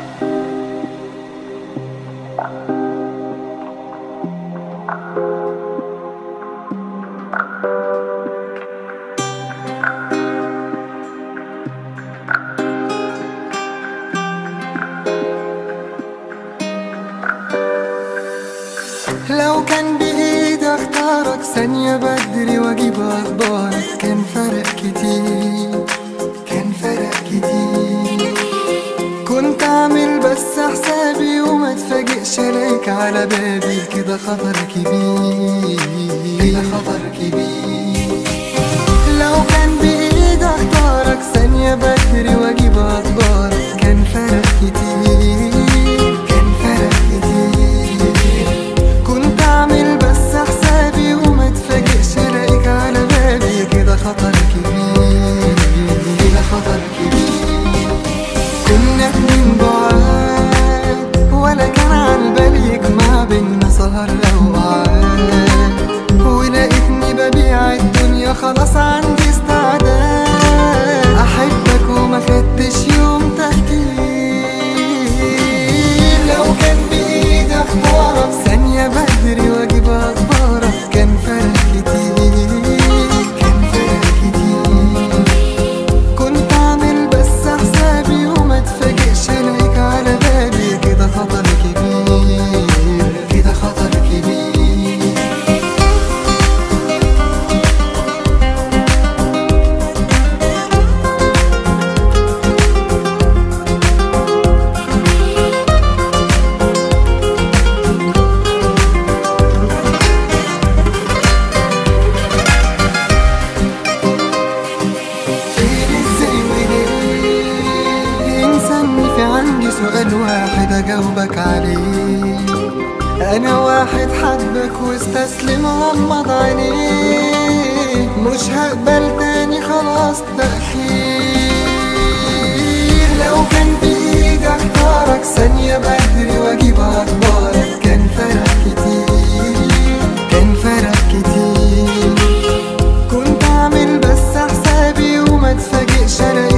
لو كان بإيدي اختارك ثانية بدري واجيب اخبارك كان فرق كتير، كان فرق كتير. كنت اعمل بس حسابي وما اتفاجئش الاقيك على بابي، كده خطر كبير، كده خطر كبير. لو كان بإيدي اختارك ثانية بدري واجيب اخبارك كان فرق كتير، كان فرق كتير. كنت اعمل بس حسابي وما اتفاجئش الاقيك على بابي، كده خطر كبير، كده خطر كبير. كنا اتنين بعاد ولا كان عالبالي يجمع بينا سهر او قعاد، ولقيتني ببيع الدنيا خلاص عندي استعداد احبك وما خدتش يوم تفكير. لو كان بايدي اختارك ثانية بدري واجيب اخبارك كان فرق كتير، كان فرق كتير. كنت اعمل بس حسابي وما اتفاجئش الاقيك على بابي، كده خطر كبير، كده خطر كبير. عندي سؤال واحد أجاوبك عليه، أنا واحد حبك واستسلم وغمض عينيه، مش هقبل تاني خلاص تأخير. لو كان بإيدي اختارك ثانية بدري واجيب أخبارك كان فرق كتير، كان فرق كتير. كنت أعمل بس حسابي وما اتفاجئش